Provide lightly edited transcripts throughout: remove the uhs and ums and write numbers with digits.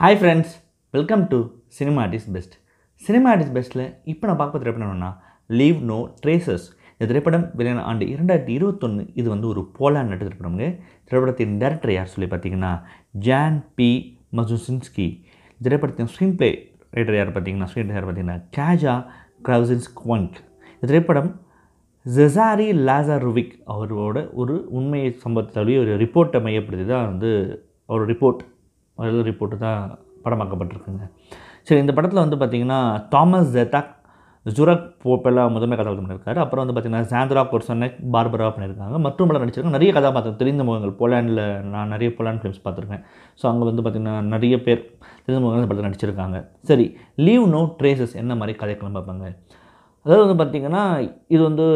Hi friends, welcome to Cinema is Best. Cinema is Best ல இப்போ நான் பார்க்க திரைப்படம் என்னன்னா Leave No Traces. இந்த திரைப்படம் வெளியான ஆண்டு 2021. இது வந்து ஒரு போலாண்ட் நாட்டு திரைப்படம்ங்க. திரைப்படத்தின் டைரக்டர் யார் சொல்லி பார்த்தீங்கன்னா ஜான் பி மசுசின்ஸ்கி. திரைப்படத்தின் ஸ்க்ரீன் பிளே ரைட்டர் யார் பார்த்தீங்கன்னா காஜா கிரவுசின்ஸ்குவன்க். இந்த திரைப்படம் ஜெசாரி லாசாரோவிக் அவரோட ஒரு உண்மை சம்பவத்தை ஒரு ரிப்போர்ட்டை மையப்படுத்தி தான் வந்து ஒரு ரிப்போர்ட்டு தான் படமாக்கப்பட்டிருக்குங்க. சரி, இந்த படத்தில் வந்து பார்த்திங்கன்னா தாமஸ் ஜெட்டாக் ஜுரக் போப்பெல்லாம் முதன்மை கதாபாத்திரம் பண்ணியிருக்காரு. அப்புறம் வந்து பார்த்திங்கன்னா சாண்ட்ரா கொர்சனெக் பார்பரா பண்ணியிருக்காங்க. மற்றும் பல நடிச்சிருக்காங்க. நிறைய கதாபாத்திரம் தெரிந்த முகங்கள் போலாண்டில் நான் நிறைய போலாண்ட் ஃபிலிம்ஸ் பார்த்துருக்கேன். ஸோ அங்கே வந்து பார்த்திங்கன்னா நிறைய பேர் தெரிந்த முகங்கள் படத்தில் நடிச்சிருக்காங்க. சரி, லீவ் நோ ட்ரேசஸ் என்ன மாதிரி கதைக்களம் பார்ப்பாங்க. அதாவது வந்து பார்த்திங்கன்னா இது வந்து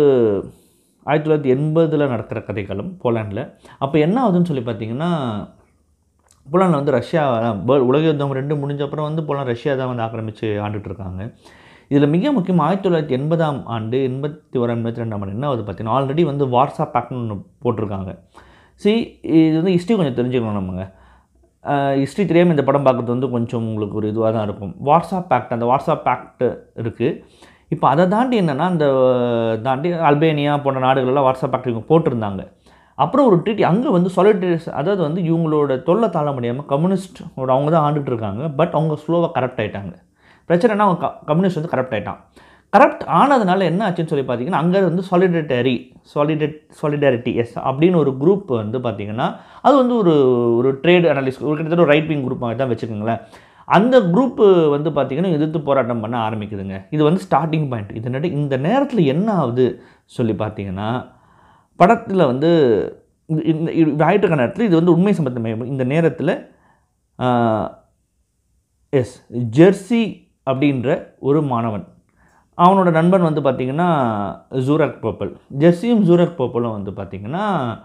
1980 நடக்கிற கதைக்களம் போலாண்டில். அப்போ என்ன ஆகுதுன்னு சொல்லி பார்த்திங்கன்னா போலாண்டில் வந்து ரஷ்யா உலக யுத்தம் 2 முடிஞ்ச அப்புறம் வந்து போலாண்ட் ரஷ்யா தான் வந்து ஆக்கிரமித்து ஆண்டுட்டு இருக்காங்க. இதில் மிக முக்கியமாக 1980 ஆண்டு 81 82 ஆண்டு என்ன ஆகுது பார்த்தீங்கன்னா ஆல்ரெடி வந்து வார்சா பேக்ட்னு ஒன்று போட்டிருக்காங்க. இது வந்து ஹிஸ்ட்ரி கொஞ்சம் தெரிஞ்சுக்கணும் நம்மங்க. ஹிஸ்ட்ரி தெரியாமல் இந்த படம் பார்க்குறது வந்து கொஞ்சம் உங்களுக்கு ஒரு இதுவாக தான் இருக்கும். அந்த வார்சா பேக்ட் இருக்குது. இப்போ அதை தாண்டி என்னென்னா தாண்டி அல்பேனியா போன்ற நாடுகளெல்லாம் வார்சா பேக்ட் இவங்க போட்டிருந்தாங்க. அப்புறம் ஒரு ட்ரீட்டி அங்கே வந்து சாலிடேரியஸ், அதாவது வந்து இவங்களோட தொல்லை தாழ முடியாமல் கம்யூனிஸ்டோட அவங்க தான் ஆண்டுட்டு இருக்காங்க. பட் அவங்க ஸ்லோவாக கரப்ட் ஆகிட்டாங்க. பிரச்சனைனா அவங்க கம்யூனிஸ்ட் வந்து கரப்ட் ஆகிட்டான். கரப்ட் ஆனதுனால என்ன ஆச்சுன்னு சொல்லி பார்த்தீங்கன்னா அங்கே வந்து சாலிடாரிட்டி அப்படின்னு ஒரு குரூப் வந்து பார்த்திங்கன்னா அது வந்து ஒரு ட்ரேட் அனலிஸ்ட் ஒரு கிட்டத்தட்ட ஒரு ரைட் விங் குரூப்பாக தான் வச்சுக்கோங்களேன். அந்த குரூப்பு வந்து பார்த்திங்கன்னா எதிர்த்து போராட்டம் பண்ண ஆரம்பிக்குதுங்க. இது வந்து ஸ்டார்டிங் பாயிண்ட். இந்த நேரத்தில் என்ன ஆகுது சொல்லி பார்த்தீங்கன்னா படத்தில் வந்து இந்த ஆயிட்டுருக்க நேரத்தில் இது வந்து உண்மை சம்பந்தம். இந்த நேரத்தில் ஜெர்சி அப்படின்ற ஒரு மாணவன், அவனோட நண்பன் வந்து பார்த்திங்கன்னா ஜூரக் போப்பல். ஜெர்சியும் ஜூரக் போப்பலும் வந்து பார்த்திங்கன்னா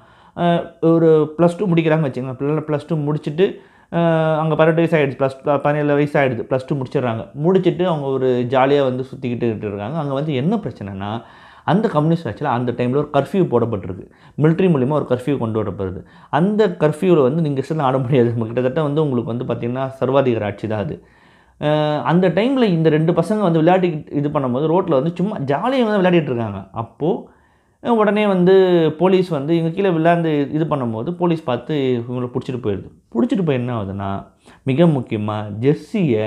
ஒரு +2 முடிக்கிறாங்க வச்சுக்கோங்க. +2 முடிச்சுட்டு அங்கே 18 வயசு ஆகிடுச்சு, 17 வயசு ஆகிடுது. +2 முடிச்சிடுறாங்க. முடிச்சுட்டு அவங்க ஒரு ஜாலியாக வந்து சுற்றிக்கிட்டு இருக்காங்க. அங்கே வந்து என்ன பிரச்சனைனா அந்த கம்யூனிஸ்ட் ஆட்சியில் அந்த டைமில் ஒரு கர்ஃப்யூ போடப்பட்டிருக்கு. மிலிட்ரி மூலிமா ஒரு கர்ஃப்யூ கொண்டு வரப்படுது. அந்த கர்ஃப்யூவில் வந்து நீங்கள் இஷ்டம் ஆட முடியாது. கிட்டத்தட்ட வந்து உங்களுக்கு வந்து பார்த்திங்கன்னா சர்வாதிகார ஆட்சி தான் அது. அந்த டைமில் இந்த 2 பசங்க வந்து விளையாடி இது பண்ணும்போது ரோட்டில் வந்து சும்மா ஜாலியாக வந்து விளையாடிட்டு இருக்காங்க. அப்போது உடனே வந்து போலீஸ் வந்து இவங்க கீழே விளையாண்டு இது பண்ணும்போது போலீஸ் பார்த்து இவங்களை பிடிச்சிட்டு போய் என்ன ஆகுதுன்னா மிக முக்கியமாக ஜெர்சியை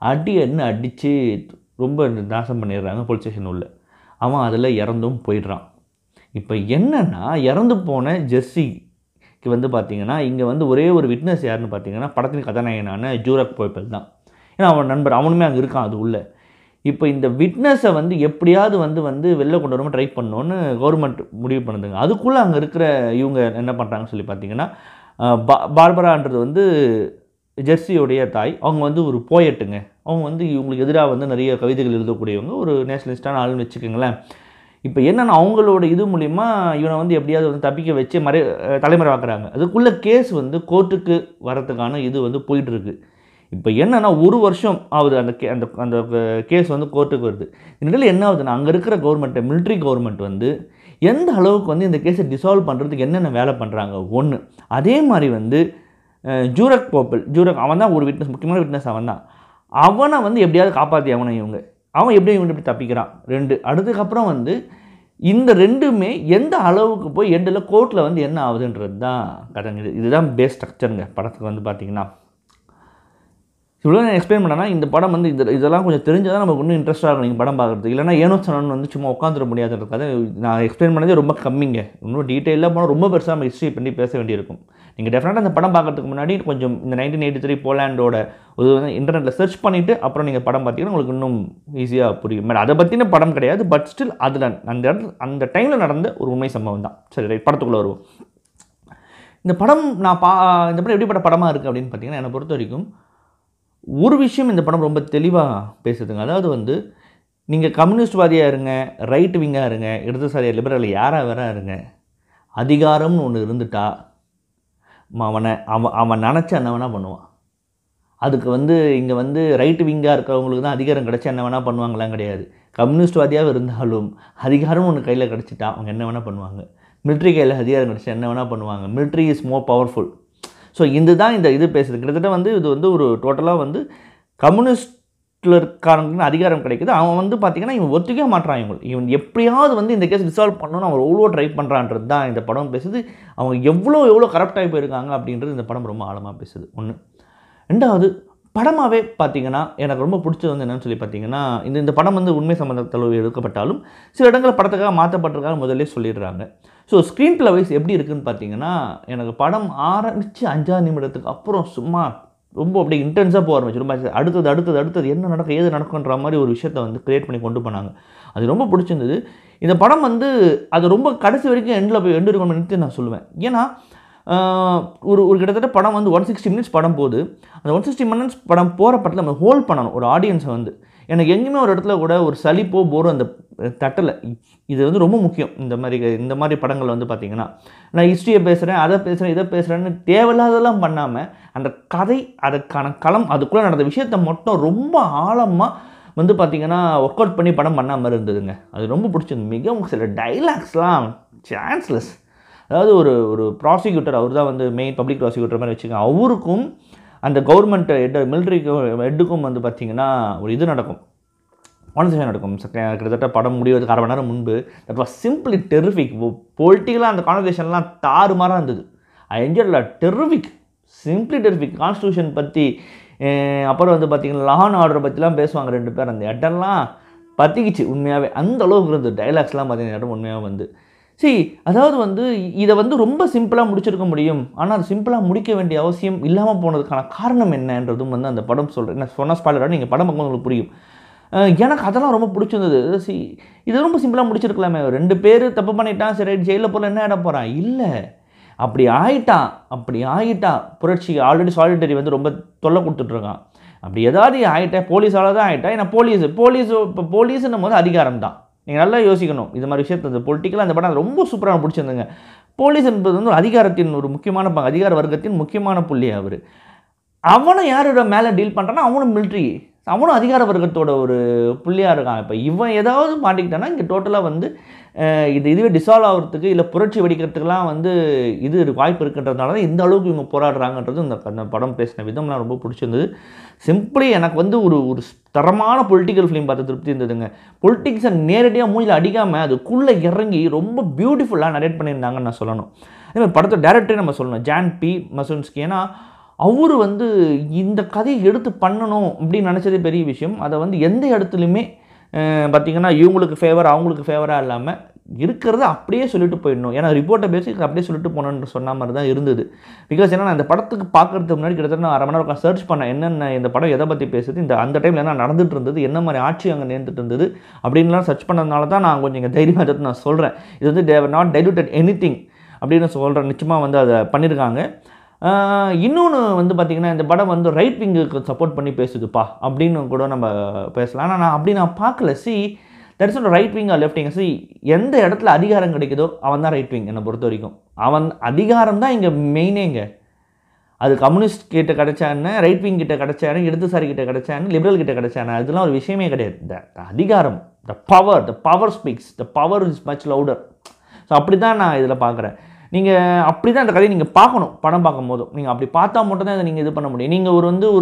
அடித்து ரொம்ப நாசம் பண்ணிடுறாங்க போலீஸ் ஸ்டேஷன் உள்ள. அவன் அதில் இறந்தும் போயிடுறான். இப்போ என்னென்னா இறந்து போன ஜெர்சிக்கு வந்து பார்த்திங்கன்னா இங்கே வந்து ஒரே ஒரு விட்னஸ் யாருன்னு பார்த்தீங்கன்னா படத்தின் கதாநாயகனான ஜூரக் போப்பல் தான். ஏன்னா அவன் நண்பர் அவனுமே அங்கே இருக்கான் அது உள்ள. இப்போ இந்த விட்னஸை வந்து எப்படியாவது வந்து வெளில கொண்டு வராமல் ட்ரை பண்ணோன்னு கவர்மெண்ட் முடிவு பண்ணுதுங்க. அதுக்குள்ளே அங்கே இருக்கிற இவங்க என்ன பண்ணுறாங்கன்னு சொல்லி பார்த்தீங்கன்னா பார்பரான்றது வந்து ஜெர்சியோடைய தாய். அவங்க வந்து ஒரு போயட்டுங்க. அவங்க வந்து இவங்களுக்கு எதிராக வந்து நிறைய கவிதைகள் எழுதக்கூடியவங்க, ஒரு நேஷனலிஸ்டான ஆளுன்னு வச்சுக்கோங்களேன். இப்போ என்னென்னா அவங்களோட இது மூலிமா இவனை வந்து எப்படியாவது வந்து தப்பிக்க வச்சு தலைமறைவாக்குறாங்க. அதுக்குள்ளே கேஸ் வந்து கோர்ட்டுக்கு வரத்துக்கான இது வந்து போயிட்டுருக்கு. இப்போ என்னென்னா 1 வருஷம் ஆகுது அந்த கேஸ் வந்து கோர்ட்டுக்கு வருது. இந்நிலையில் என்ன ஆகுதுன்னா அங்கே இருக்கிற மிலிட்ரி கவர்மெண்ட் வந்து எந்த அளவுக்கு வந்து இந்த கேஸை டிசால்வ் பண்ணுறதுக்கு என்னென்ன வேலை பண்ணுறாங்க ஒன்று. அதே மாதிரி வந்து ஜூரக் அவன் தான் ஒரு விட்னஸ், முக்கியமான விட்னஸ் அவன் தான். அவனை வந்து எப்படியாவது காப்பாற்றி அவன் எப்படி தப்பிக்கிறான் 2. அதுக்கப்புறம் வந்து இந்த 2மே எந்த அளவுக்கு போய் எண்டில் கோர்ட்டில் வந்து என்ன ஆகுதுன்றது தான் கதைங்க. இதுதான் பேஸ் ஸ்ட்ரக்சருங்க படத்துக்கு வந்து பார்த்திங்கன்னா. இவ்வளோ நான் எக்ஸ்பிளைன் பண்ணேன்னா இந்த படம் வந்து இதெல்லாம் கொஞ்சம் தெரிஞ்சால் தான் நமக்கு இன்னும் இன்ட்ரெஸ்ட்டாக இருக்கும் நீங்கள் படம் பார்க்குறது. இல்லைனா ஏனோ சொன்னு வந்து சும்மா உட்காந்துட முடியாதுன்றதுக்காக நான் எக்ஸ்பிளைன் பண்ணதே ரொம்ப கம்மிங்க. இன்னும் டீட்டெயிலாக போனால் ரொம்ப பெருசாக நம்ம ஹிஸ்ட்ரி பண்ணி பேச வேண்டியிருக்கும். நீங்கள் டெஃபினட்டாக அந்த படம் பார்க்கறதுக்கு முன்னாடி கொஞ்சம் இந்த 1983 போலாண்டோட ஒரு இன்டர்நெட்டில் சர்ச் பண்ணிவிட்டு அப்புறம் நீங்கள் படம் பார்த்தீங்கன்னா உங்களுக்கு இன்னும் ஈஸியாக புரியும். பட் அதை பற்றின படம் கிடையாது. பட் ஸ்டில் அதில் அந்த டைமில் நடந்த ஒரு உண்மை சம்பவம் தான். சரி, ரைட், படத்துக்குள்ளே வருவோம். இந்த படம் இந்த படம் எப்படிப்பட்ட படமாக இருக்குது அப்படின்னு பார்த்தீங்கன்னா என்னை பொறுத்த வரைக்கும் ஒரு விஷயம் இந்த படம் ரொம்ப தெளிவாக பேசுதுங்க. அதாவது வந்து நீங்கள் கம்யூனிஸ்ட்வாதியாக இருங்க, ரைட் விங்காக இருங்க, இடதுசாரியாக லிபரல் யாராக வேற இருங்க, அதிகாரம்னு ஒன்று இருந்துட்டா அவன் நினச்சா என்ன வேணால் பண்ணுவான். அதுக்கு வந்து இங்கே வந்து ரைட் விங்காக இருக்கிறவங்களுக்கு தான் அதிகாரம் கிடச்சா என்ன வேணால் பண்ணுவாங்களாம் கிடையாது. கம்யூனிஸ்ட்வாதியாக இருந்தாலும் அதிகாரம் ஒன்று கையில் கிடச்சிட்டா அவங்க என்ன வேணால் பண்ணுவாங்க. மிலிட்ரி கையில் அதிகாரம் கிடச்சா என்ன வேணால் பண்ணுவாங்க. Military is more powerful. So இதுதான் இந்த இது பேசுது. கிட்டத்தட்ட வந்து இது வந்து ஒரு டோட்டலாக வந்து கம்யூனிஸ்டில் இருக்காரங்களுக்கு அதிகாரம் கிடைக்குது. அவன் வந்து பார்த்தீங்கன்னா இவன் ஒத்துக்கவே மாட்டான். இவன் எப்படியாவது வந்து இந்த கேஸ் ரிசால்வ் பண்ணணும்னு அவன் எவ்வளோ ட்ரை பண்ணுறான்றது தான் இந்த படம் பேசுது. அவங்க எவ்வளோ கரப்டாகி போயிருக்காங்க அப்படின்றது இந்த படம் ரொம்ப ஆழமாக பேசுது. ஒன்று. ரெண்டாவது, படமாகவே பார்த்தீங்கன்னா எனக்கு ரொம்ப பிடிச்சது வந்து என்னென்னு சொல்லி பார்த்தீங்கன்னா, இந்த படம் வந்து உண்மை சம்பந்தத்தில் எடுக்கப்பட்டாலும் சில இடங்களில் படத்துக்காக மாற்றப்பட்டிருக்காங்க முதல்ல சொல்லிடுறாங்க. ஸோ ஸ்க்ரீன் ப்ளே வைஸ் எப்படி இருக்குதுன்னு பார்த்தீங்கன்னா, எனக்கு படம் ஆரம்பித்து 5ஆவது நிமிடத்துக்கு அப்புறம் சும்மா ரொம்ப அப்படியே இன்டென்ஸாக போக ஆரம்பிச்சு. ரொம்ப அடுத்தது என்ன நடக்கும் ஏது நடக்குன்ற மாதிரி ஒரு விஷயத்தை வந்து கிரியேட் பண்ணி கொண்டு போனாங்க. அது ரொம்ப பிடிச்சிருந்தது. இந்த படம் வந்து அது ரொம்ப கடைசி வரைக்கும் எண்டு இருக்கணும்னு நான் சொல்லுவேன். ஏன்னா ஒரு கிட்டத்தட்ட படம் வந்து 160 மினிட்ஸ் படம் போகுது. அந்த 160 மினிட்ஸ் படம் போகிற படத்தில் நம்ம ஹோல்ட் பண்ணணும் ஒரு ஆடியன்ஸை வந்து. எனக்கு எங்கேயுமே ஒரு இடத்துல கூட ஒரு சலிப்போ போரோ அந்த தட்டலை. இது வந்து ரொம்ப முக்கியம். இந்த மாதிரி படங்கள் வந்து பார்த்திங்கன்னா, நான் ஹிஸ்ட்ரியை பேசுகிறேன், அதை பேசுகிறேன், இதை பேசுகிறேன்னு தேவையில்லாதெல்லாம் பண்ணாமல் அந்த கதை அதுக்கான களம் அதுக்குள்ளே நடந்த விஷயத்தை மட்டும் ரொம்ப ஆழமாக வந்து பார்த்திங்கன்னா ஒர்க் அவுட் பண்ணி படம் பண்ண மாதிரி இருந்ததுங்க. அது ரொம்ப பிடிச்சிருந்து. மிகவும் சில டைலாக்ஸ்லாம் சான்ஸ்லெஸ். அதாவது ஒரு ப்ராசிக்யூட்டர், அவர் தான் வந்து மெயின் பப்ளிக் ப்ராசிக்யூட்டர் மாதிரி வச்சுக்கோங்க. அவருக்கும் அந்த கவர்மெண்ட் மிலிட்ரிக்கு ஹெட்டுக்கும் வந்து பார்த்திங்கன்னா ஒரு இது நடக்கும், கான்வர்சேஷன் நடக்கும். கிட்டத்தட்ட படம் முடிவதுக்கு 1/2 மணி நேரம் முன்பு. That was simply terrific. பொலிட்டிக்கலாக அந்த கான்வர்சேஷன்லாம் தாறுமாறாக இருந்தது. I enjoyed terrific, simply terrific. Constitution பற்றி, அப்புறம் வந்து பார்த்திங்கன்னா லா அண்ட் ஆர்டரை பற்றிலாம் பேசுவாங்க 2 பேர். அந்த இடம்லாம் பற்றிக்கிச்சு உண்மையாகவே. அந்த அளவுக்கு இருந்தது. டைலாக்ஸ்லாம் பார்த்திங்கன்னா இடம் உண்மையாக வந்து அதாவது வந்து இதை வந்து ரொம்ப சிம்பிளாக முடிச்சிருக்க முடியும். ஆனால் அது சிம்பிளாக முடிக்க வேண்டிய அவசியம் இல்லாமல் போனதுக்கான காரணம் என்னன்றதும் வந்து அந்த படம் சொல்கிறேன். நான் சொன்ன ஸ்பாயிலராக நீங்கள் படம் பார்க்கும்போது உங்களுக்கு புரியும். எனக்கு அதெல்லாம் ரொம்ப பிடிச்சிருந்தது. இது ரொம்ப சிம்பிளாக முடிச்சிருக்கலாமே. 2 பேர் தப்பு பண்ணிட்டான், சரி ஜெயிலில் போல என்ன இடம் போகிறான். இல்லை, அப்படி ஆகிட்டான். புரட்சி ஆல்ரெடி சாலிட்டரி வந்து ரொம்ப தொல்லை கொடுத்துட்ருக்கான். அப்படி ஏதாவது ஆகிட்டேன், போலீஸால் தான் ஆகிட்டேன். ஏன்னா இப்போ போலீஸுன்னும் போது அதிகாரம் தான். நீங்கள் நல்லா யோசிக்கணும். இது மாதிரி விஷயத்தை இந்த பொலிட்டிக்கலாக அந்த படம் ரொம்ப சூப்பராக பிடிச்சிருந்துங்க. போலீஸ் என்பது வந்து அதிகாரத்தின் ஒரு முக்கியமான அதிகார வர்க்கத்தின் முக்கியமான புள்ளி. அவனை யாரோட மேலே டீல் பண்ணுறான்னா அவனும் மிலிட்ரி, அவனும் அதிகார வர்க்கத்தோட ஒரு புள்ளியாக இருக்கான். இப்போ இவன் ஏதாவது மாட்டிக்கிட்டான்னா இங்கே டோட்டலாக வந்து இதுவே டிசால்வ் ஆகிறதுக்கு இல்லை புரட்சி வெடிக்கிறதுக்கெலாம் வந்து இது வாய்ப்பு இருக்குன்றதுனால தான் இந்த அளவுக்கு இவங்க போராடுறாங்கன்றது அந்த படம் பேசின விதம்லாம் ரொம்ப பிடிச்சிருந்தது. சிம்பிளி எனக்கு வந்து ஒரு தரமான பொலிட்டிக்கல் ஃபிலிம் பார்த்து திருப்தி இருந்ததுங்க. பொலிட்டிக்ஸை நேரடியாக மூஞ்சில் அடிக்காமல் அதுக்குள்ளே இறங்கி ரொம்ப பியூட்டிஃபுல்லாக நரேட் பண்ணியிருந்தாங்கன்னு நான் சொல்லணும். அதேமாதிரி படத்தோட டேரக்டரே நம்ம சொல்லணும், ஜான் பி மசுன்ஸ்கி. ஏன்னா அவர் வந்து இந்த கதையை எடுத்து பண்ணணும் அப்படின்னு நினச்சதே பெரிய விஷயம். அதை வந்து எந்த இடத்துலையுமே பார்த்திங்கன்னா இவங்களுக்கு ஃபேவர் அவங்களுக்கு ஃபேவராக இல்லாமல் இருக்கிறத அப்படியே சொல்லிட்டு போயிடணும். ஏன்னா ரிப்போர்ட்டை பேசிக் அப்படியே சொல்லிட்டு போகணுன்னு சொன்ன மாதிரி தான் இருந்தது. பிகாஸ் ஏன்னா நான் இந்த படத்துக்கு பார்க்குறதுக்கு முன்னாடி கிட்டத்தட்ட நான் 1/2 மணி நேரம் சர்ச் பண்ணேன் என்னென்ன இந்த படம் எதை பற்றி பேசுது, அந்த டைமில் என்ன நடந்துட்டு இருந்தது, என்ன மாதிரி ஆட்சி அங்கே நேர்ந்துட்டு இருந்தது அப்படின்லாம் சர்ச் பண்ணதுனால தான் நான் கொஞ்சம் இங்கே தைரியமாக எடுத்து நான் சொல்கிறேன். இது வந்து they were not diluted anything அப்படின்னு சொல்கிறேன். நிச்சயமாக வந்து அதை பண்ணியிருக்காங்க. இன்னொன்று வந்து பார்த்திங்கன்னா இந்த படம் வந்து ரைட் விங்குக்கு சப்போர்ட் பண்ணி பேசுதுப்பா அப்படின்னு கூட நம்ம பேசலாம். ஆனால் நான் பார்க்கல. That's not right wing or left wing. எந்த இடத்துல அதிகாரம் கிடைக்குதோ அவன் தான் ரைட் விங். என்னை பொறுத்த வரைக்கும் அவன் அதிகாரம் தான் இங்கே மெயினேங்க. அது கம்யூனிஸ்ட் கிட்ட கிடைச்சான்னு, ரைட் விங் கிட்ட கிடைச்சான்னு, இடதுசாரி கிட்ட கிடைச்சான்னு, லிபரல் கிட்ட கிடைச்சான்னு, அதெல்லாம் ஒரு விஷயமே கிடையாது. அதிகாரம், the power speaks, the power is much louder. So அப்படி தான் நான் இதில் பார்க்குறேன். நீங்கள் அப்படி தான் அந்த கதையை நீங்கள் பார்க்கணும். படம் பார்க்கும் போதும் நீங்கள் அப்படி பார்த்தா மட்டும் தான் இதை நீங்கள் இது பண்ண முடியும். நீங்கள்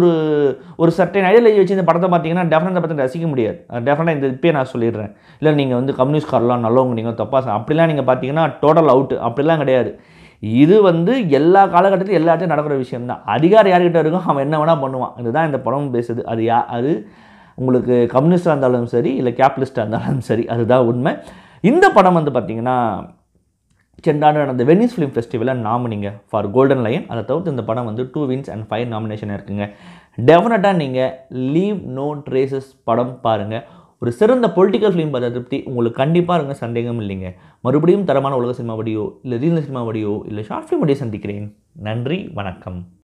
ஒரு சர்டன் ஐடியாலஜி வச்சு இந்த படத்தை பார்த்தீங்கன்னா டெஃபினட்டாக பார்த்து ரசிக்க முடியாது. டெஃபினட்டாக இந்த இப்போயே நான் சொல்லிடுறேன். இல்லை நீங்கள் வந்து கம்யூனிஸ்ட்காரெலாம் நல்லவங்க, நீங்கள் தப்பாக அப்படிலாம் நீங்கள் பார்த்தீங்கன்னா டோட்டல் அவுட்டு. அப்படிலாம் கிடையாது. இது வந்து எல்லா காலகட்டத்திலும் எல்லா இடத்தையும் நடக்கிற விஷயம் தான். அதிகாரம் யார்கிட்ட இருக்கும் அவன் என்ன வேணால் பண்ணுவான். இதுதான் இந்த படம் பேசுது. அது உங்களுக்கு கம்யூனிஸ்டாக இருந்தாலும் சரி இல்லை கேபிட்டலிஸ்டாக இருந்தாலும் சரி, அதுதான் உண்மை. இந்த படம் வந்து பார்த்திங்கன்னா சென்டாண்டு நடந்த வெனிஸ் ஃபிலிம் ஃபெஸ்டிவலில் நாமினிங்க ஃபார் கோல்டன் லயன். அதை தவிர்த்து இந்த படம் வந்து 2 wins and 5 நாமினேஷன் இருக்குங்க. டெஃபினட்டாக நீங்கள் லீவ் நோ ட்ரேசஸ் படம் பாருங்கள். ஒரு சிறந்த பொலிட்டிக்கல் ஃபிலிம் பார்த்த திருப்தி உங்களுக்கு கண்டிப்பாக இருங்க, சந்தேகம் இல்லைங்க. மறுபடியும் தரமான உலக சினிமா வடியோ இல்லை ரீஜனல் சினிமா வடியோ இல்லை ஷார்ட் ஃபிலிம் வடியோ சந்திக்கிறேன். நன்றி, வணக்கம்.